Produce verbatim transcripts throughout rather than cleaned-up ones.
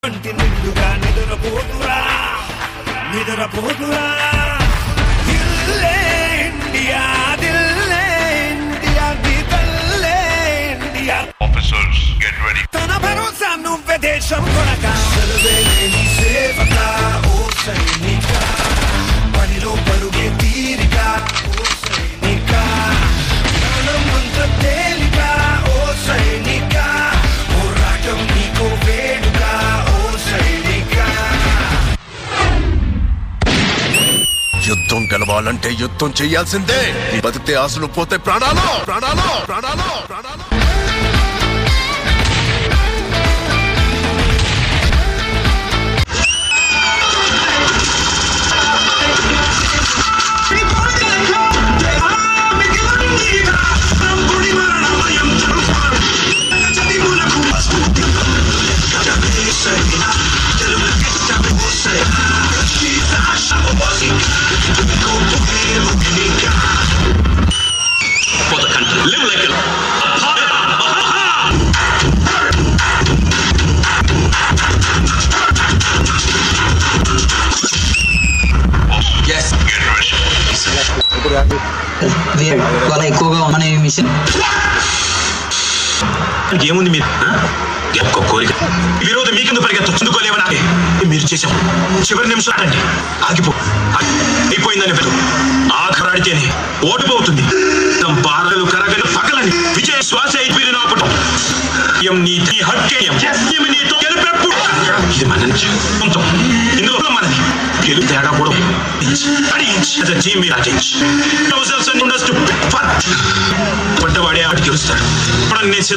నిండుగా నిద్రపోతురా నిద్రపోతురా దిల్లే ఇండియా దిల్లే ఇండియా దిల్లే ఇండియా Officers, get ready. తన భరోసా నువ్వే దేశం కొనక సర్వేని సేవక ఓ సైనిక పనిలో పరుగే తీరిక ఓ సైనిక ప్రాణం అంత తేలిక ఓ సైనిక పోరాటం నీకో వేడుక ఓ సైనిక యుద్ధం గెలవాలంటే యుద్ధం చేయాల్సిందే బతికితే ఆశలు పోతే ప్రాణాలు ప్రాణాలు ప్రాణాలు ప్రాణాలు వాళ్ళ ఎక్కువగా మన మిషన్ ఏముంది మీరు ఒక్క కోరిక ఈరోజు మీకెందుకు పరిగెత్తు చుందుకోలేవనా మీరు చేసాం చివరి నిమిషం అండి ఆగిపో అయిపోయిందని పేరు ఆఖరాడితేనే ఓడిపోతుంది బారలు కరగలు పగలని విజయ శ్వాస అయిపోయినప్పుడు నీ హక్కేయం నీతో గెలిపెప్పుడు ఇది మన సొంతం ఇందులో మనది గెలుపు తేడా కూడా టీం మీరు పడ్డవాడే ఆట గెలుస్తాడు ఇప్పుడు నేను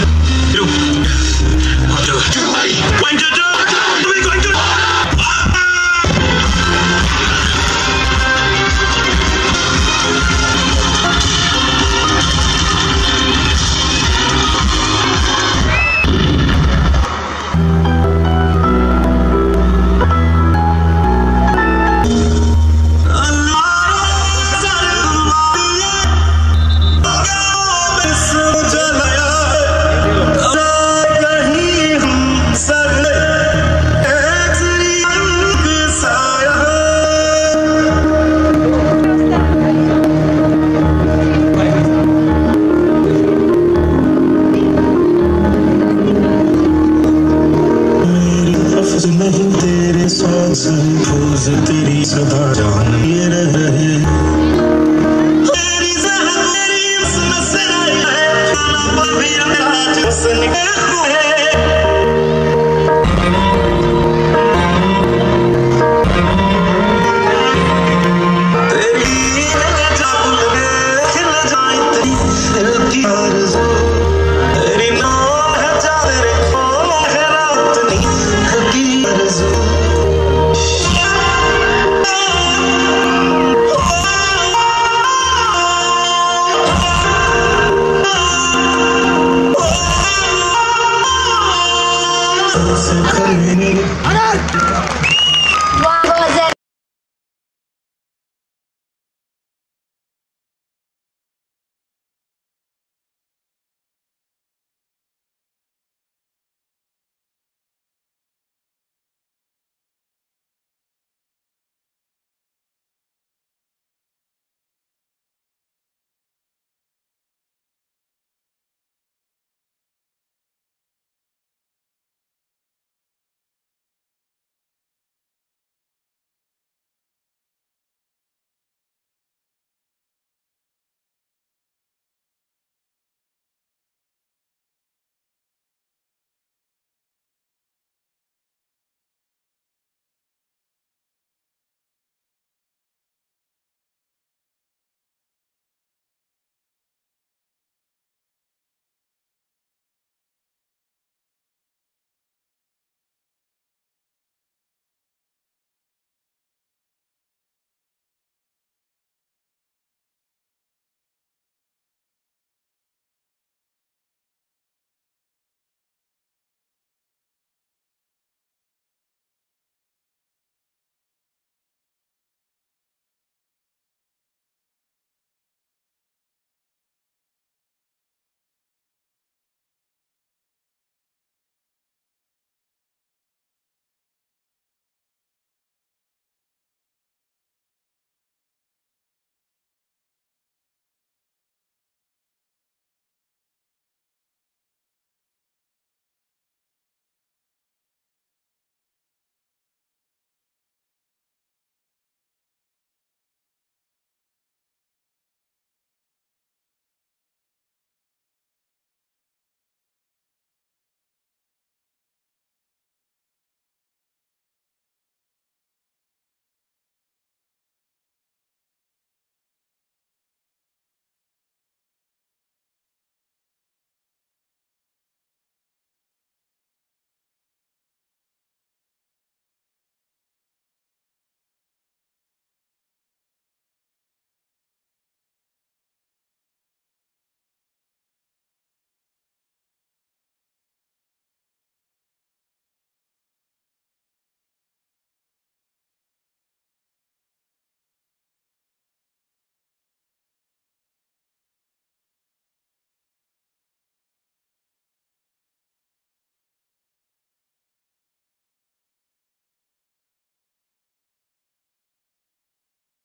तेरी सदा जानिए रहे तेरी जहर तेरी उसमें से है पर भी आज हंसने हुए तेरी जान लगे खिल जाए तेरी दिल की आरज़ू तेरी नाम है जाने रे ओ है रात नहीं है की आरज़ू से